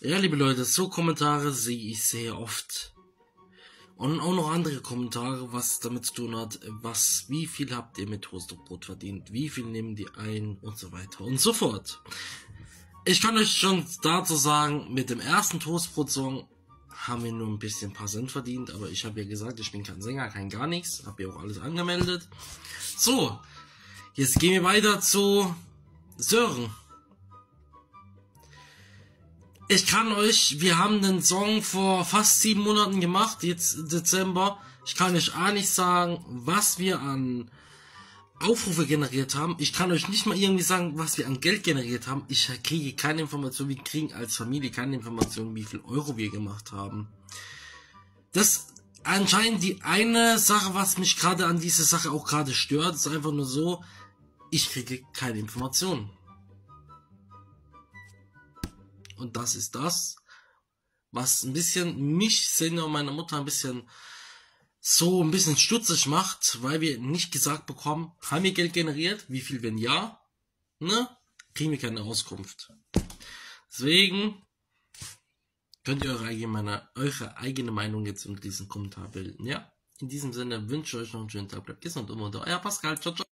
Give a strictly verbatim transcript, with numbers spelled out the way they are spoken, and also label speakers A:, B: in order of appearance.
A: Ja, liebe Leute, so Kommentare sehe ich sehr oft. Und auch noch andere Kommentare, was damit zu tun hat, was, wie viel habt ihr mit Toastbrot verdient, wie viel nehmen die ein und so weiter und so fort. Ich kann euch schon dazu sagen, mit dem ersten Toastbrot-Song haben wir nur ein bisschen ein paar Cent verdient, aber ich habe ja gesagt, ich bin kein Sänger, kein gar nichts, habe ja auch alles angemeldet. So, jetzt gehen wir weiter zu Sören. Ich kann euch, wir haben den Song vor fast sieben Monaten gemacht, jetzt Dezember. Ich kann euch auch nicht sagen, was wir an Aufrufe generiert haben. Ich kann euch nicht mal irgendwie sagen, was wir an Geld generiert haben. Ich kriege keine Information, wir kriegen als Familie keine Information, wie viel Euro wir gemacht haben. Das ist anscheinend die eine Sache, was mich gerade an dieser Sache auch gerade stört, ist einfach nur so, ich kriege keine Informationen. Und das ist das, was ein bisschen mich, Senior und meine Mutter ein bisschen so ein bisschen stutzig macht, weil wir nicht gesagt bekommen, haben wir Geld generiert, wie viel, wenn ja, ne, kriegen wir keine Auskunft. Deswegen könnt ihr eure eigene, eure eigene Meinung jetzt unter diesem Kommentar bilden, ja. In diesem Sinne wünsche ich euch noch einen schönen Tag, bleibt gesund und munter, euer Pascal, ciao, ciao.